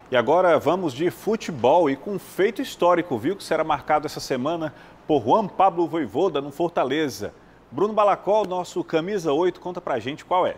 E agora vamos de futebol e com um feito histórico, viu, que será marcado essa semana por Juan Pablo Vojvoda no Fortaleza. Bruno Balacol, nosso camisa 8, conta pra gente qual é.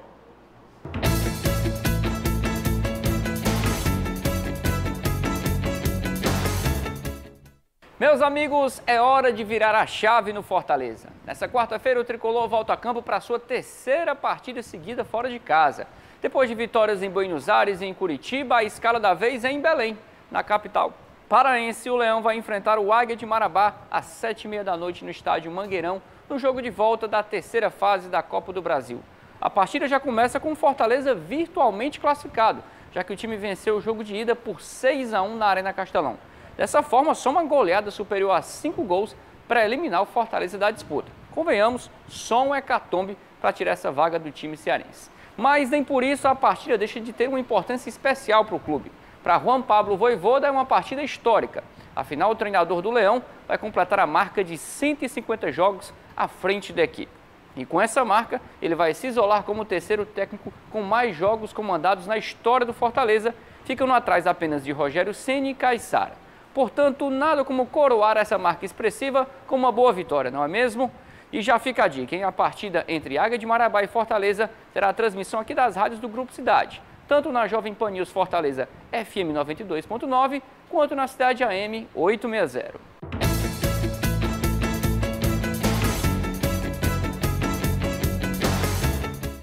Meus amigos, é hora de virar a chave no Fortaleza. Nessa quarta-feira, o Tricolor volta a campo para a sua terceira partida seguida fora de casa. Depois de vitórias em Buenos Aires e em Curitiba, a escala da vez é em Belém. Na capital paraense, o Leão vai enfrentar o Águia de Marabá às 7h30 da noite no estádio Mangueirão, no jogo de volta da terceira fase da Copa do Brasil. A partida já começa com o Fortaleza virtualmente classificado, já que o time venceu o jogo de ida por 6-1 na Arena Castelão. Dessa forma, só uma goleada superior a 5 gols para eliminar o Fortaleza da disputa. Convenhamos, só um hecatombe para tirar essa vaga do time cearense. Mas nem por isso a partida deixa de ter uma importância especial para o clube. Para Juan Pablo Vojvoda é uma partida histórica. Afinal, o treinador do Leão vai completar a marca de 150 jogos à frente da equipe. E com essa marca, ele vai se isolar como o terceiro técnico com mais jogos comandados na história do Fortaleza, ficando atrás apenas de Rogério Ceni e Caissara. Portanto, nada como coroar essa marca expressiva com uma boa vitória, não é mesmo? E já fica a dica, hein? A partida entre Águia de Marabá e Fortaleza terá a transmissão aqui das rádios do Grupo Cidade, tanto na Jovem Pan News Fortaleza FM 92.9, quanto na Cidade AM 860.